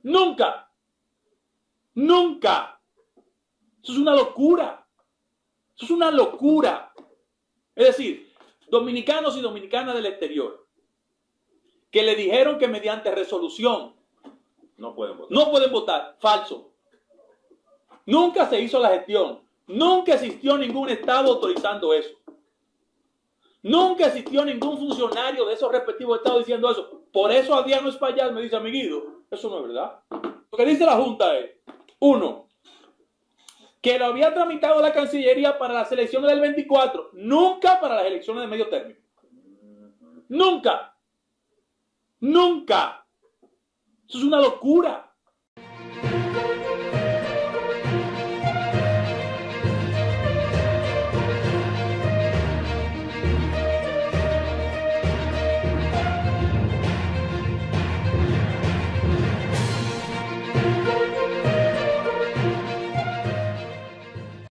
Nunca. Nunca. Eso es una locura. Eso es una locura. Es decir, dominicanos y dominicanas del exterior que le dijeron que mediante resolución no pueden votar. Falso. Nunca se hizo la gestión. Nunca existió ningún estado autorizando eso. Nunca existió ningún funcionario de esos respectivos estados diciendo eso. Por eso Adriano Espaillat me dice, amiguito, eso no es verdad. Lo que dice la Junta es, uno, que lo había tramitado la Cancillería para las elecciones del 24, nunca para las elecciones de medio término. Nunca. Nunca. Eso es una locura.